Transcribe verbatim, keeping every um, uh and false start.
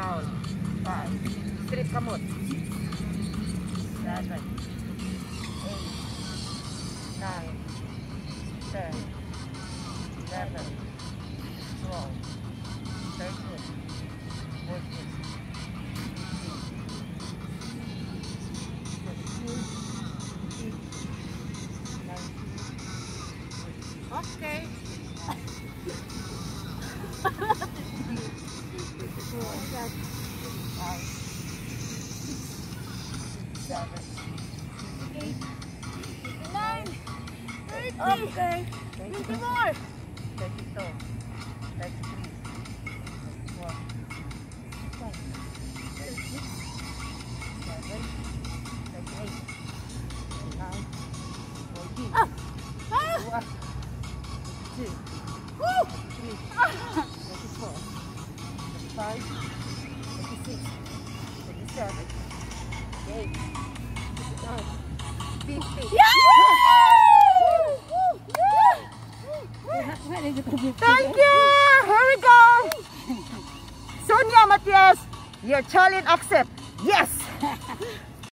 down, five, straight kamot, seven, eight, nine, ten, eleven, twelve, thirteen, fourteen, fifteen, sixteen, nineteen. Okay. Five, six, seven, eight, nine, thirty. Okay. Twenty more. Thirty-two, thirty-three, thirty-four, thirty-five, thirty-six, thirty-seven, thirty-eight, thirty-nine, forty, Ah! thirty-one, thirty-two, thirty-three, thirty-four, thirty-five, thirty-six, thirty-seven, thirty-eight, thirty-nine, fifty. Thank you! Here we go! Sonia Matias, your challenge accept. Yes!